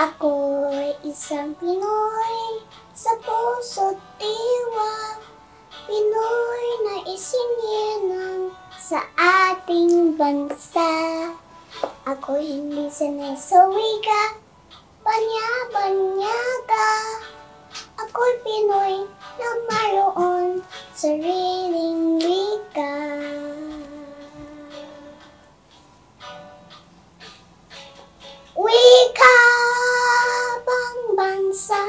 Ako'y isang Pinoy, sa puso't diwa. Pinoy na isininang sa ating bansa. Ako'y hindi sanay sa wika, banya-banyaga. Ako'y Pinoy na mayroon sariling wika. Wika pang bansa,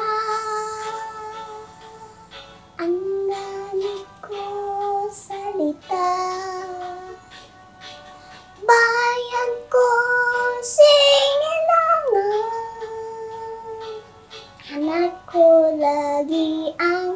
ang gamit ko salita. Bayan ko singilangan, hanap ko lagi ang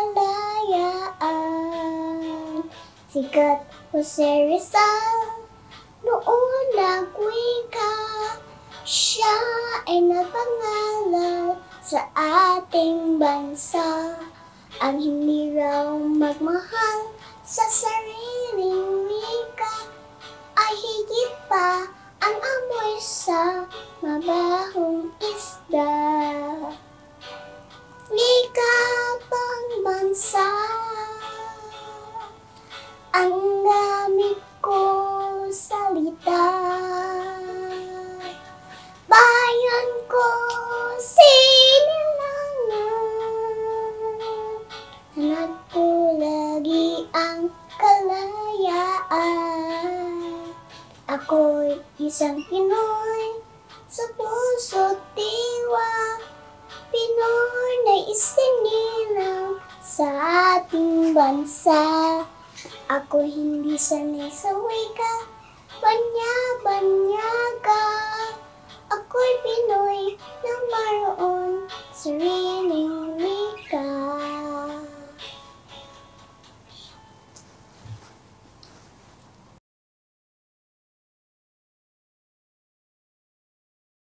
kalayaan. Sikat Jose Rizal, noon nagwika, siya ay napangalan sa ating bansa. Ang hindi raw magmahal sa sariling wika ay higit pa ang amoy sa mabahong isda. Wika pang bansa, ang gamit ko salita. Bayan ko sinilangan, hanap ko lagi ang kalayaan. Ako'y isang Pinoy, sa puso't diwa. Pinoy na isinilang sa ating bansa. Ako'y hindi sanay sa wika, banya-banyaga.